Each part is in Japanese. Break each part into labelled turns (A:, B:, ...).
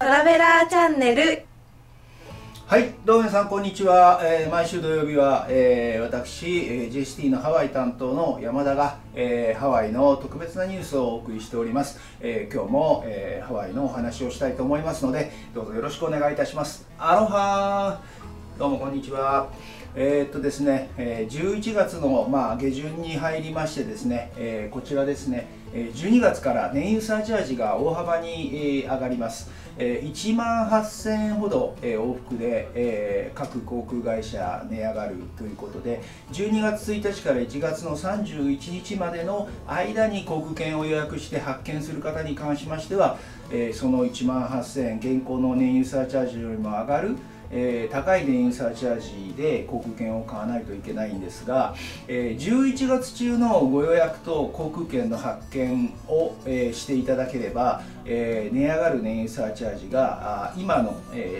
A: ラベラーチャンネル。
B: はい、どうも皆さんこんにちは。毎週土曜日は、私、JST のハワイ担当の山田が、ハワイの特別なニュースをお送りしております。今日も、ハワイのお話をしたいと思いますので、どうぞよろしくお願いいたします。アロハー、どうもこんにちは。ですね、11月の、下旬に入りましてですね、こちらですね、12月から燃油サーチャージが大幅に、上がります。1万8000円ほど、往復で、各航空会社値上がるということで、12月1日から1月の31日までの間に航空券を予約して発券する方に関しましては、その1万8000円、現行の燃油サーチャージよりも上がる高い燃油サーチャージで航空券を買わないといけないんですが、11月中のご予約と航空券の発券をしていただければ、値上がる燃油サーチャージが今の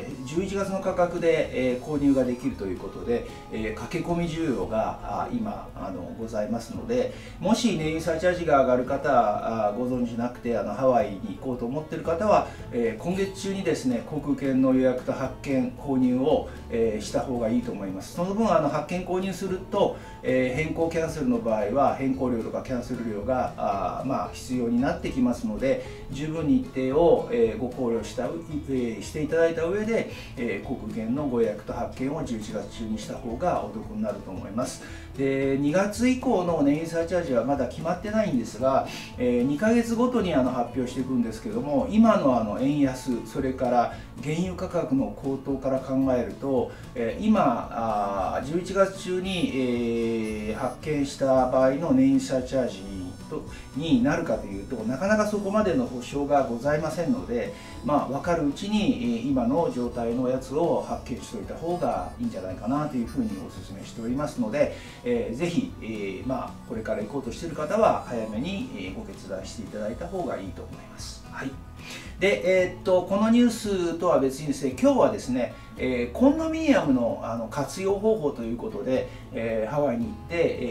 B: 11月の価格で購入ができるということで、駆け込み需要が今ございますので、もし燃油サーチャージが上がる方ご存知なくてハワイに行こうと思っている方は、今月中にですね航空券の予約と発券購入をした方がいいと思います。その分発券購入すると変更キャンセルの場合は変更料とかキャンセル料が必要になってきますので、十分日程をご考慮していただいた上で航空券のご予約と発券を11月中にした方がお得になると思います。で、2月以降の燃油サーチャージはまだ決まってないんですが、2ヶ月ごとに発表していくんですけども、今の円安、それから原油価格の高騰から考えると、今11月中に発券した場合の燃油サーチャージになるかというと、なかなかそこまでの保証がございませんので、分かるうちに今の状態のやつを発見しておいた方がいいんじゃないかなというふうにお勧めしておりますので、ぜひ、これから行こうとしている方は早めにご決断していただいた方がいいと思います。はい。で、このニュースとは別にですね、今日はですね、コンドミニアムの活用方法ということで、ハワイに行って、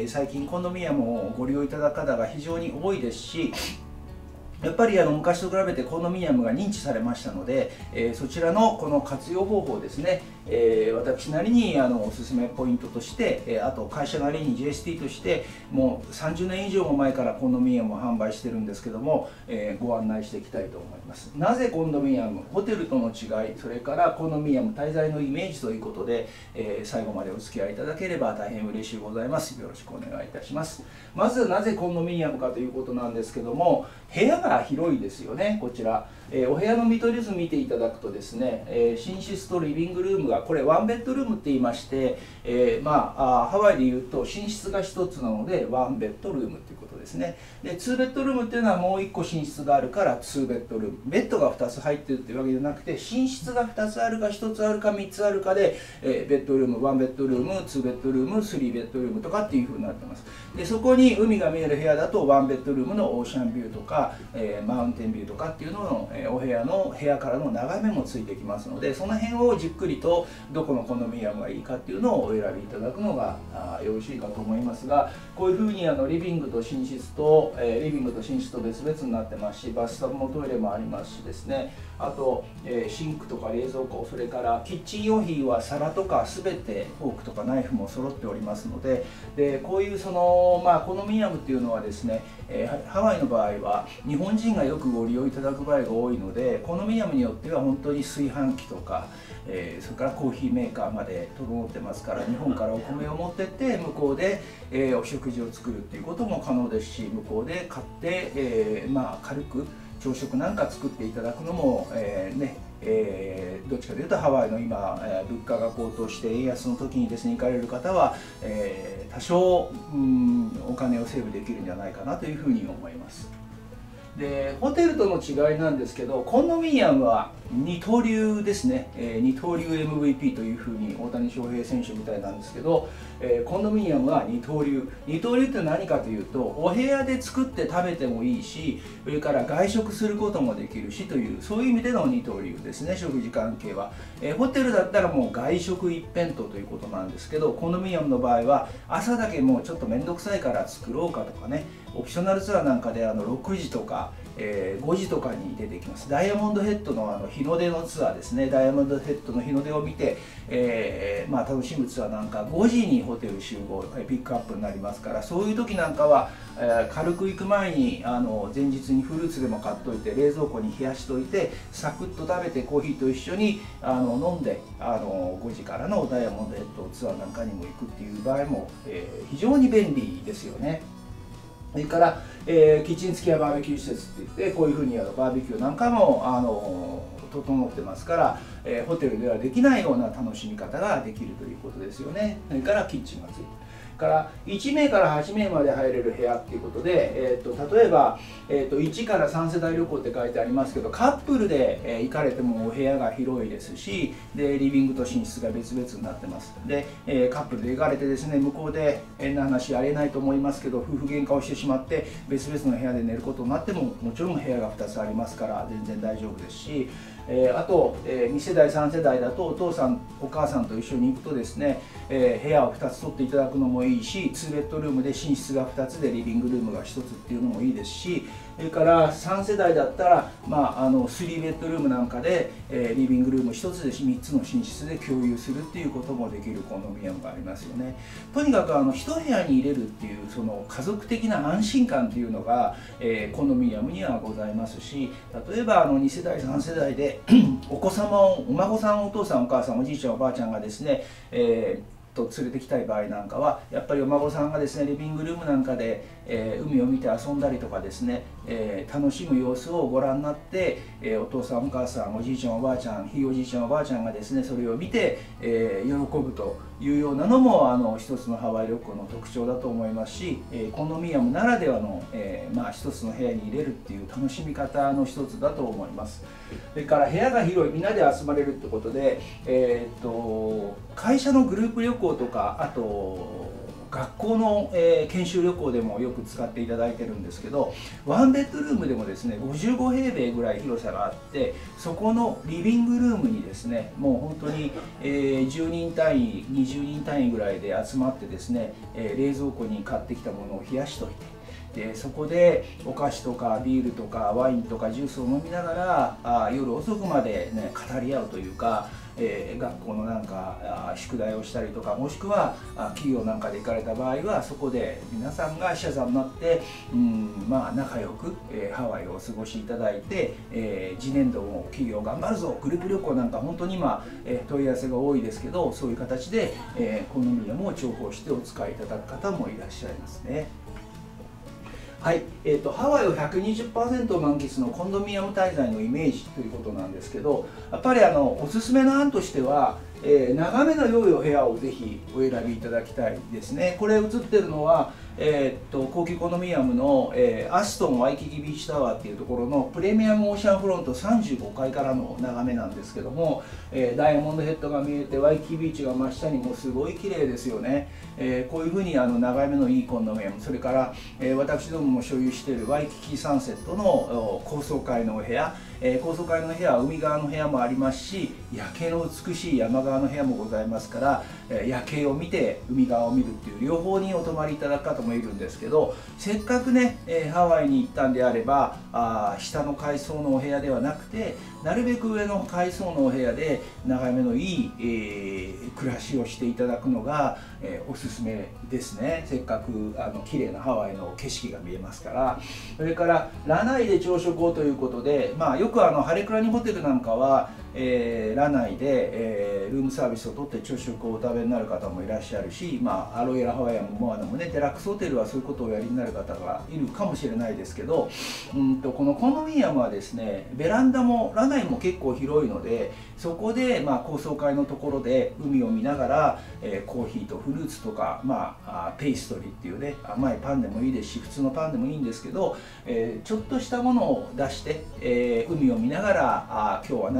B: 最近コンドミニアムをご利用いただく方が非常に多いですし、やっぱり昔と比べてコンドミニアムが認知されましたので、そちらのこの活用方法ですね、私なりにおすすめポイントとして、あと会社なりに JST としてもう30年以上も前からコンドミニアムを販売してるんですけども、ご案内していきたいと思います。なぜコンドミニアム、ホテルとの違い、それからコンドミニアム滞在のイメージということで、最後までお付き合いいただければ大変嬉しいございます。よろしくお願いいたします。まずなぜコンドミニアムかということなんですけども、部屋が広いですよね。こちら、お部屋の見取り図見ていただくとですね、寝室とリビングルームがこれワンベッドルームって言いまして、ハワイでいうと寝室が1つなのでワンベッドルームっていうことですね。で2ベッドルームっていうのはもう1個寝室があるから2ベッドルーム、ベッドが2つ入ってるっていうわけじゃなくて、寝室が2つあるか1つあるか3つあるかで、ベッドルーム、ワンベッドルーム、2ベッドルーム、3ベッドルームとかっていう風になってます。でそこに海が見える部屋だとワンベッドルームのオーシャンビューとか、マウンテンビューとかっていうのの、お部屋からの眺めもついてきますので、その辺をじっくりとどこのコンドミニアムがいいかっていうのをお選びいただくのがよろしいかと思いますが、こういうふうにリビングと寝室と、別々になってますし、バスタブもトイレもありますしですね、あと、シンクとか冷蔵庫、それからキッチン用品は皿とか全てフォークとかナイフも揃っておりますので、こういうコンドミニアムっていうのはですね、ハワイの場合は日本人がよくご利用いただく場合が多いので、コンドミニアムによっては本当に炊飯器とか、それからコーヒーメーカーまで整ってますから、日本からお米を持ってって向こうで、お食事を作るっていうことも可能ですし、向こうで買って、軽く朝食なんか作っていただくのも、どっちかというとハワイの今、物価が高騰して円安の時にですね行かれる方は、多少、お金をセーブできるんじゃないかなというふうに思います。でホテルとの違いなんですけど、コンドミニアムは二刀流ですね、二刀流 MVP というふうに大谷翔平選手みたいなんですけど、コンドミニアムは二刀流って何かというと、お部屋で作って食べてもいいし、それから外食することもできるしという、そういう意味での二刀流ですね、食事関係は。ホテルだったらもう外食一辺倒ということなんですけど、コンドミニアムの場合は朝だけもうちょっと面倒くさいから作ろうかとかね、オプショナルツアーなんかで6時とか 5時とかに出てきます。ダイヤモンドヘッドの日の出のツアーですね。ダイヤモンドヘッドの日の出を見て、楽しむツアーなんか5時にホテル集合、ピックアップになりますから、そういう時なんかは、軽く行く前に前日にフルーツでも買っといて冷蔵庫に冷やしといて、サクッと食べてコーヒーと一緒に飲んで5時からのダイヤモンドヘッドツアーなんかにも行くっていう場合も、非常に便利ですよね。それから、キッチン付きやバーベキュー施設っていって、こういうふうにバーベキューなんかも整ってますから、ホテルではできないような楽しみ方ができるということですよね。それからキッチンがついてる。から1名から8名まで入れる部屋っていうことで、例えば、1から3世代旅行って書いてありますけど、カップルで、行かれてもお部屋が広いですし、でリビングと寝室が別々になってます。で、カップルで行かれてですね、向こうで変な話ありえないと思いますけど、夫婦喧嘩をしてしまって別々の部屋で寝ることになっても、もちろん部屋が2つありますから全然大丈夫ですし、あと、2世代3世代だとお父さんお母さんと一緒に行くとですね、部屋を2つ取っていただくのもいいし、2ベッドルームで寝室が2つでリビングルームが1つっていうのもいいですし、それから3世代だったら、3ベッドルームなんかで、リビングルーム1つで3つの寝室で共有するっていうこともできるコンドミニアムがありますよね。とにかく1部屋に入れるっていうその家族的な安心感っていうのが、コンドミニアムにはございますし、例えば2世代3世代でお子様をお孫さんお父さんお母さんおじいちゃんおばあちゃんがですね、連れてきたい場合なんかはやっぱりお孫さんがですねリビングルームなんかで、海を見て遊んだりとかですね、楽しむ様子をご覧になって、お父さんお母さんおじいちゃんおばあちゃんひいおじいちゃんおばあちゃんがですねそれを見て、喜ぶというようなのも一つのハワイ旅行の特徴だと思いますし、コンドミニアムならではの、一つの部屋に入れるっていう楽しみ方の一つだと思います。それから部屋が広いみんなで集まれるってことで、会社のグループ旅行とかあと学校の、研修旅行でもよく使っていただいてるんですけど、ワンベッドルームでもですね55平米ぐらい広さがあって、そこのリビングルームにですねもう本当に、10人単位20人単位ぐらいで集まってですね、冷蔵庫に買ってきたものを冷やしといて、でそこでお菓子とかビールとかワインとかジュースを飲みながら夜遅くまで、ね、語り合うというか、学校のなんか宿題をしたりとか、もしくは企業なんかで行かれた場合はそこで皆さんが社座になって、仲良く、ハワイをお過ごしいただいて、次年度も企業頑張るぞ、グループ旅行なんか本当に今、問い合わせが多いですけど、そういう形で、コンドミニアムを重宝してお使いいただく方もいらっしゃいますね。はい、ハワイを 120% 満喫のコンドミニアム滞在のイメージということなんですけど、やっぱりおすすめの案としては、眺めの良いお部屋をぜひお選びいただきたいですね。これ映ってるのは、高級コンドミニアムの、アストンワイキキビーチタワーっていうところのプレミアムオーシャンフロント35階からの眺めなんですけども、ダイヤモンドヘッドが見えてワイキキビーチが真下にもすごい綺麗ですよね。こういうふうに眺めのいいコンドミニアム、それから、私どもも所有しているワイキキサンセットの高層階のお部屋、高層階の部屋は海側の部屋もありますし、夜景の美しい山側の部屋もございますから、夜景を見て海側を見るっていう両方にお泊まりいただく方もいるんですけど、せっかくね、ハワイに行ったんであれば下の階層のお部屋ではなくて、なるべく上の階層のお部屋で眺めのいい、暮らしをしていただくのが、おすすめですね。せっかく綺麗なハワイの景色が見えますから。それからラナイで朝食をということで、よくハレクラニホテルなんかは、ラナイで、ルームサービスを取って朝食をお食べになる方もいらっしゃるし、アロエラハワイアンもモアナもね、デラックスホテルはそういうことをおやりになる方がいるかもしれないですけど、このコンドミニアムはですね、ベランダもラナイも結構広いので、そこで、高層階のところで海を見ながら、コーヒーとフルーツとか、ペイストリーっていうね、甘いパンでもいいですし普通のパンでもいいんですけど、ちょっとしたものを出して、海を見ながら今日は何しようか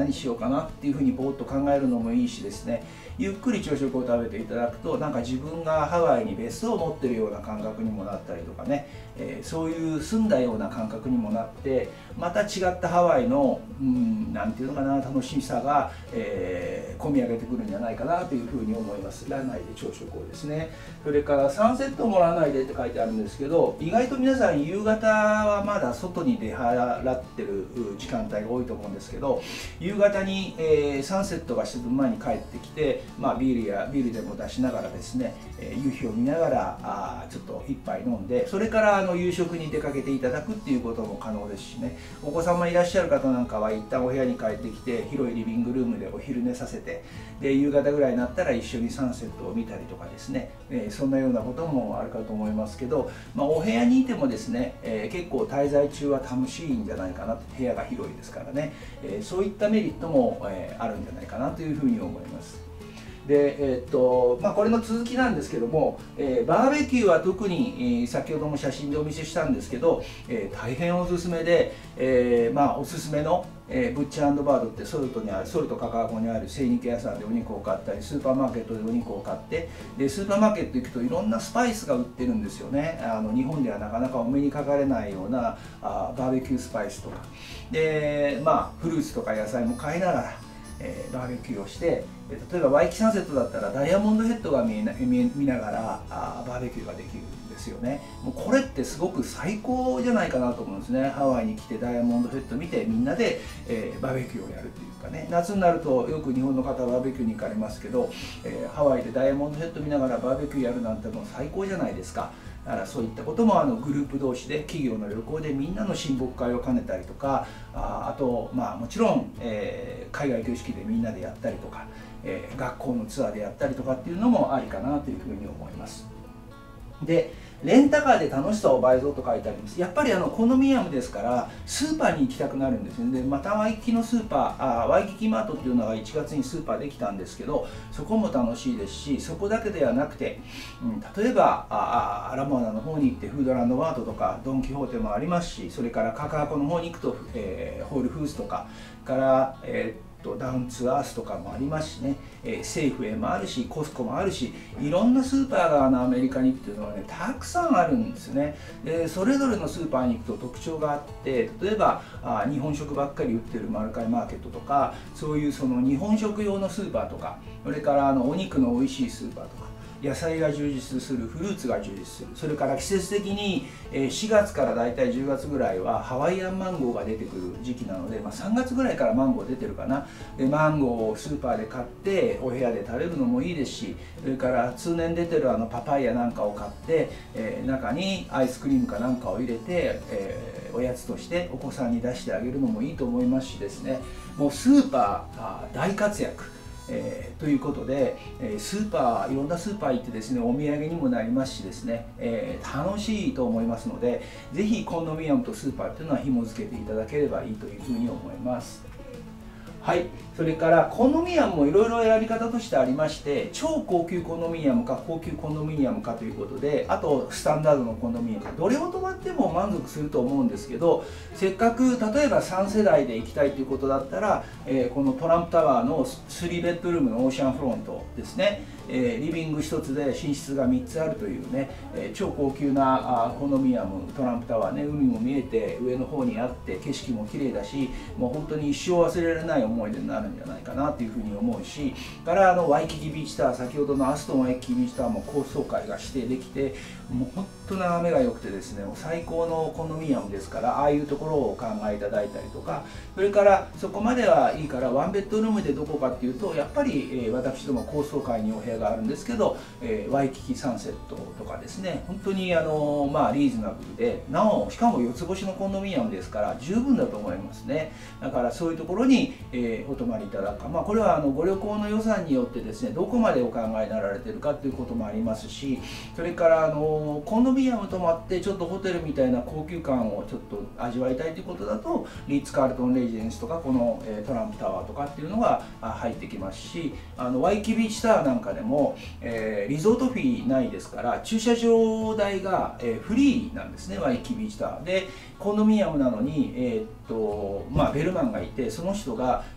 B: かなっていうふうにぼーっと考えるのもいいしですね、ゆっくり朝食を食べていただくとなんか自分がハワイに別荘を持ってるような感覚にもなったりとかね、そういう住んだような感覚にもなってまた違ったハワイのなんていうのかな、楽しさが、込み上げてくるんじゃないかなというふうに思います。ラナイで朝食をですね。それからサンセットもラナイでって書いてあるんですけど、意外と皆さん夕方はまだ外に出払ってる時間帯が多いと思うんですけど、夕方に、サンセットが沈む前に帰ってきて、ビールでも出しながらですね、夕日を見ながらちょっと一杯飲んで、それから夕食に出かけていただくっていうことも可能ですしね。お子様いらっしゃる方なんかは一旦お部屋に帰ってきて広いリビングルームでお昼寝させて、で夕方ぐらいになったら一緒にサンセットを見たりとかですね、そんなようなこともあるかと思いますけど、お部屋にいてもですね、結構滞在中は楽しいんじゃないかなと。部屋が広いですからね、そういったメリットも、あるんじゃないかなというふうに思います。でこれの続きなんですけども、バーベキューは特に、先ほども写真でお見せしたんですけど、大変おすすめで、おすすめの、ブッチ&バードってソルトカカゴにある精肉屋さんでお肉を買ったり、スーパーマーケットでお肉を買って、でスーパーマーケット行くといろんなスパイスが売ってるんですよね。日本ではなかなかお目にかかれないようなバーベキュースパイスとかで、フルーツとか野菜も買いながらバーベキューをして、例えばワイキキサンセットだったらダイヤモンドヘッドが見ながらバーベキューができるんですよね。もうこれってすごく最高じゃないかなと思うんですね。ハワイに来てダイヤモンドヘッド見てみんなで、バーベキューをやるっていうかね、夏になるとよく日本の方はバーベキューに行かれますけど、ハワイでダイヤモンドヘッド見ながらバーベキューやるなんてもう最高じゃないですか。だからそういったこともグループ同士で企業の旅行でみんなの親睦会を兼ねたりとか、あともちろん、海外形式でみんなでやったりとか、学校のツアーでやったりとかっていうのもありかなというふうに思います。でレンタカーで楽しさを倍増と書いてあります。やっぱりコンドミニアムですからスーパーに行きたくなるんですね。でまたワイキキのスーパーワイキキマートっていうのが1月にスーパーできたんですけど、そこも楽しいですし、そこだけではなくて、例えばアラモアナの方に行ってフードランドマートとかドン・キホーテもありますし、それからカカアコの方に行くと、ホールフーズとかから、ダウンツアースとかもありますしね、セーフウェイもあるしコスコもあるし、いろんなスーパーがアメリカにっていうのはねたくさんあるんですね。でそれぞれのスーパーに行くと特徴があって、例えば日本食ばっかり売ってるマルカイマーケットとか、そういうその日本食用のスーパーとか、それからお肉の美味しいスーパーとか、野菜が充実する、フルーツが充実する、それから季節的に4月からだいたい10月ぐらいはハワイアンマンゴーが出てくる時期なので、3月ぐらいからマンゴー出てるかな。でマンゴーをスーパーで買ってお部屋で食べるのもいいですし、それから通年出てるパパイヤなんかを買って、中にアイスクリームかなんかを入れて、おやつとしてお子さんに出してあげるのもいいと思いますしですね、もうスーパー大活躍。ということで、スーパーいろんなスーパー行ってですね、お土産にもなりますしですね、楽しいと思いますので、ぜひコンドミニアムとスーパーっていうのは紐付けていただければいいというふうに思います。はい、それからコンドミニアムもいろいろ選び方としてありまして、超高級コンドミニアムか高級コンドミニアムかということで、あとスタンダードのコンドミニアムか、どれを泊まっても満足すると思うんですけど、せっかく例えば3世代で行きたいということだったら、このトランプタワーの3ベッドルームのオーシャンフロントですね、リビング1つで寝室が3つあるというね、超高級なコンドミニアムトランプタワーね、海も見えて上の方にあって景色も綺麗だし、もう本当に一生忘れられない思い出になるんじゃないかなというふうに思うし、からワイキキビーチタワー、先ほどのアストンワイキキビーチタワーも高層階が指定できて、もう本当眺めが良くてですね、もう最高のコンドミニアムですから、ああいうところをお考えいただいたりとか、それからそこまではいいからワンベッドルームでどこかっていうと、やっぱり、私ども高層階にお部屋があるんですけど、ワイキキサンセットとかですね、本当にリーズナブルで、なおしかも4つ星のコンドミニアムですから十分だと思いますね。だからそういうところに、お泊まりいただくか、これはご旅行の予算によってですね、どこまでお考えになられてるかということもありますし、それからコンドミニアム泊まってちょっとホテルみたいな高級感をちょっと味わいたいということだと、リッツ・カールトン・レジデンスとかこのトランプタワーとかっていうのが入ってきますし、ワイキキビーチタワーなんかでも、リゾートフィーないですから駐車場代が、フリーなんですね、ワイキキビーチタワーで。コンドミニアムなのに、ベルマンがいて、その人が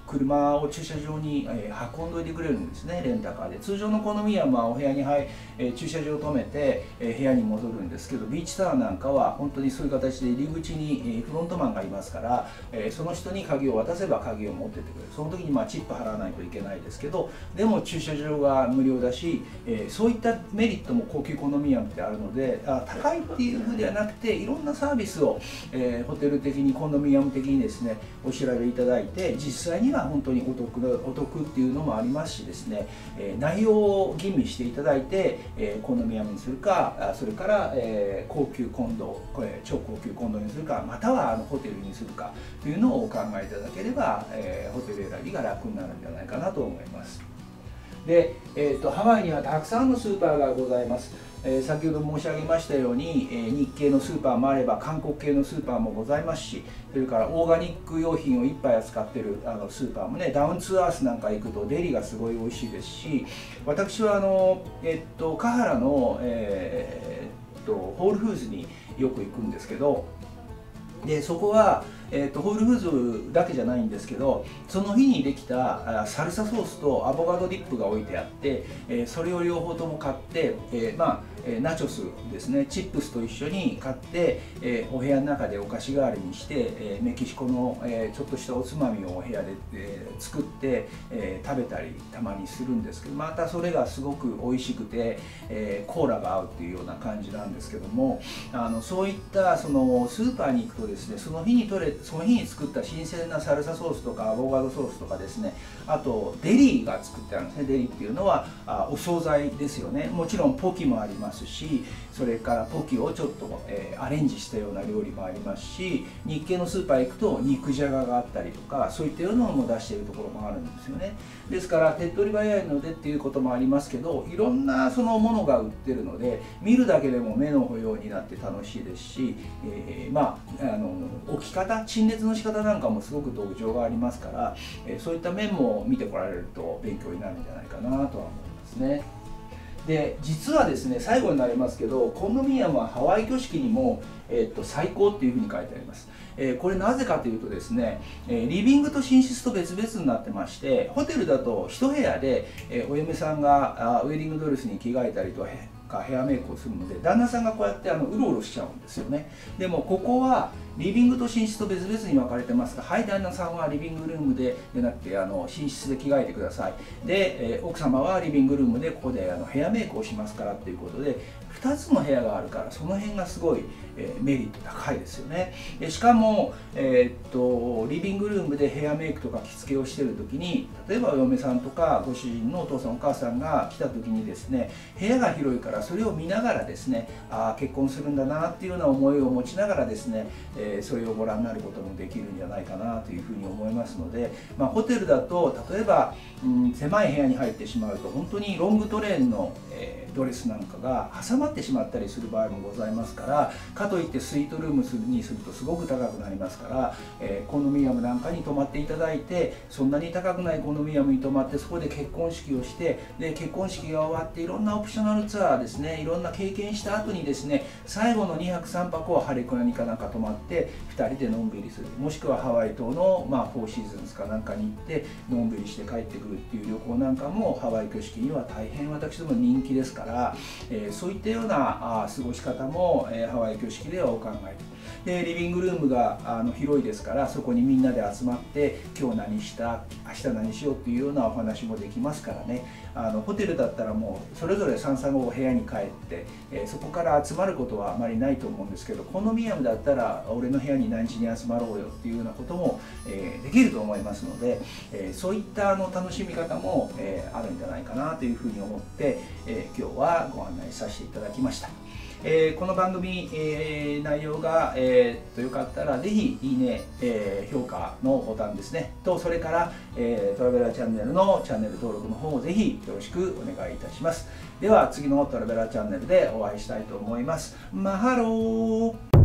B: 車を駐車場に、運んどいてくれるんですね、レンタカーで。通常のコンドミニアムはお部屋に駐車場を止めて、部屋に戻るんですけど、ビーチタワーなんかは本当にそういう形で入り口に、フロントマンがいますから、その人に鍵を渡せば鍵を持ってってくれる。その時にチップ払わないといけないですけど、でも駐車場が無料だし、そういったメリットも高級コンドミニアムってあるので、高いっていうふうではなくて、いろんなサービスを、ホテル的にコンドミニアム的にですねお調べいただいて、実際には本当にお得っていうのもありますしですね、内容を吟味していただいて、コンドミニアムにするか、それから、高級コンド、超高級コンドにするか、またはホテルにするかというのをお考えいただければ、ホテル選びが楽になるんじゃないかなと思います。で、ハワイにはたくさんのスーパーがございます。先ほど申し上げましたように、日系のスーパーもあれば韓国系のスーパーもございますし、それからオーガニック用品をいっぱい扱っているスーパーもね、ダウンツアースなんか行くとデリがすごい美味しいですし、私はカハラの、ホールフーズによく行くんですけど、でそこは、ホールフーズだけじゃないんですけど、その日にできたサルサソースとアボカドディップが置いてあって、それを両方とも買って、ナチョスですね、チップスと一緒に買って、お部屋の中でお菓子代わりにして、メキシコの、ちょっとしたおつまみをお部屋で、作って、食べたりたまにするんですけど、またそれがすごく美味しくて、コーラが合うっていうような感じなんですけども、そういったそのスーパーに行くとですね、その日に作った新鮮なサルサソースとかアボカドソースとかですね、あとデリが作ってあるんですね。デリっていうのはお惣菜ですよね。もちろんポキもありますし、それからポキをちょっと、アレンジしたような料理もありますし、日系のスーパー行くと肉じゃががあったりとか、そういったようなのも出しているところもあるんですよね。ですから手っ取り早いのでっていうこともありますけど、いろんなそのものが売ってるので、見るだけでも目の保養になって楽しいですし、置き方、陳列の仕方なんかもすごく特徴がありますから、そういった面も見てこられると勉強になるんじゃないかなとは思いますね。で実はですね、最後になりますけど、コンドミニアムはハワイ挙式にも、最高っていうふうに書いてあります。これなぜかというとですね、リビングと寝室と別々になってまして、ホテルだと1部屋で、お嫁さんがウェディングドレスに着替えたりとかヘアメイクをするので、旦那さんがこうやってうろうろしちゃうんですよね。でもここはリビングと寝室と別々に分かれてますが、はい、旦那さんはリビングルームでなくて寝室で着替えてください。で、奥様はリビングルームでここでヘアメイクをしますからっていうことで、2つの部屋があるから、その辺がすごいメリット高いですよね。でしかも、リビングルームでヘアメイクとか着付けをしている時に、例えばお嫁さんとかご主人のお父さんお母さんが来た時にですね、部屋が広いからそれを見ながらですね、結婚するんだなっていうような思いを持ちながらですね、それをご覧になることもできるんじゃないかなというふうに思いますので、ホテルだと例えば、狭い部屋に入ってしまうと本当にロングトレーンの、ドレスなんかが挟まってしまったりする場合もございますから、かといってスイートルームにするとすごく高くなりますから、コンドミニアムなんかに泊まっていただいて、そんなに高くないコンドミニアムに泊まって、そこで結婚式をして、で結婚式が終わっていろんなオプショナルツアーですね、いろんな経験した後にですね、最後の2泊3泊をハレクラニかなんか泊まって2人でのんびりする、もしくはハワイ島の、フォーシーズンズかなんかに行ってのんびりして帰ってくるっていう旅行なんかもハワイ挙式には大変私ども人気ですから、そういったような過ごし方も、ハワイ挙式ではお考えで、リビングルームが広いですから、そこにみんなで集まって今日何した、明日何しようっていうようなお話もできますからね。ホテルだったらもうそれぞれ335部屋に帰って、そこから集まることはあまりないと思うんですけど、コンドミニアムだったら俺の部屋に何時に集まろうよっていうようなことも、できると思いますので、そういった楽しみ方も、あるんじゃないかなというふうに思って、今日はご案内させていただきました。この番組、内容が、よかったらぜひいいね、評価のボタンですねと、それから、トラベラーチャンネルのチャンネル登録の方をぜひよろしくお願いいたします。では次のトラベラーチャンネルでお会いしたいと思います。マハロー。